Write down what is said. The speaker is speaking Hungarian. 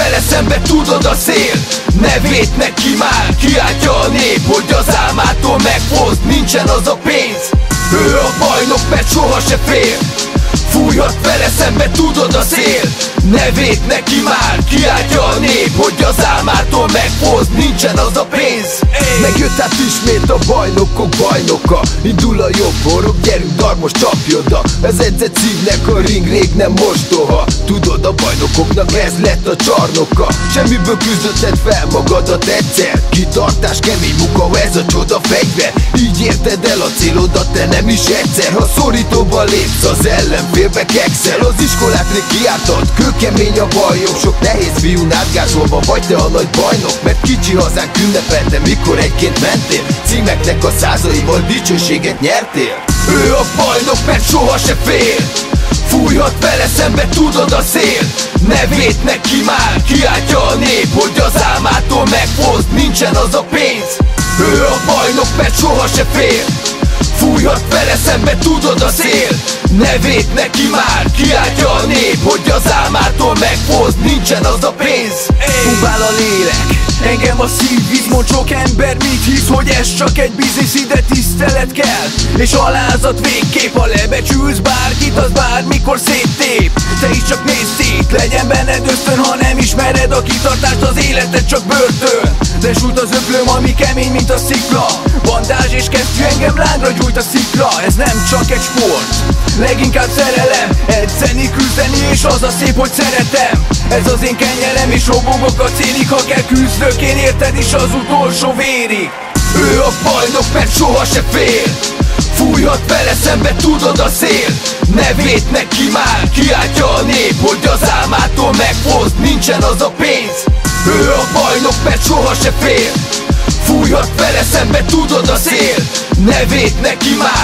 vele szembe, tudod a szél. Nevét neki már kiáltja a nép, hogy az álmától megfoszt, nincsen az a pénz. Ő a bajnok, mert soha se fél. Fújhat vele szembe, tudod a szél. Nevét neki már kiáltja a nép, hogy az álmától megfoszt, nincsen az a pénz. Megjött át ismét a bajnokok bajnoka. Indul a jobb horog, gyerünk Darmos, csapj oda. Ez edzett szívnek a ring, rég nem mostoha. Tudod, a bajnokoknak ez lett a csarnoka. Semmiből küzdötted fel magadat egyszer. Kitartás, kemény munka, ez a csoda fegyver. Így érted el a célodat, te nem is egyszer. Ha szorítóba lépsz, az ellenfélbe kekszel. Az iskolát rég kiártad, kőkemény a bajok. Sok nehéz fiún átgázolva vagy te a nagy bajnok. Mert kicsi hazánk ünnepelte, mikor egyként mentél. Címeknek a százaival dicsőséget nyertél. Ő a bajnok, mert soha se fél. Fújhat vele szembe, tudod a szél. Nevét neki már kiáltja a nép, hogy az álmától megfoszt, nincsen az a pénz. Ő a bajnok, mert soha se fél. Fújhat vele szembe, tudod a szél. Nevét neki már kiáltja a nép, hogy az álmától megfoszt, nincsen az a pénz. Pumbál a lélek, engem a szívvíz. Mond sok ember mit hisz, hogy ez csak egy biznisz. Ide tisztelet kell, és alázat végképp. Ha lebecsülsz bárkit, az bármikor széttép. Te is csak nézz szét, legyen benned ösztön. Ha nem ismered a kitartást, az életed csak börtön. De sújt az öblöm, ami kemény, mint a szikla. Bandázs és kesztyű, engem lángra gyújt a szikla. Ez nem csak egy sport, leginkább szerelem. Edzeni, küzdeni, és az a szép, hogy szeretem. Ez az én kenyerem, és robogok a célig. Ha kell küzdök, én érted is az utolsó vérig. Ő a bajnok, mert soha se fél. Fújhat vele szembe, tudod a szél. Nevét neki már kiáltja a nép, hogy az álmától megfoszt, nincsen az a pénz. Ő a bajnok, mert soha se fél. Fújhat vele szembe, tudod a szél. Nevét neki már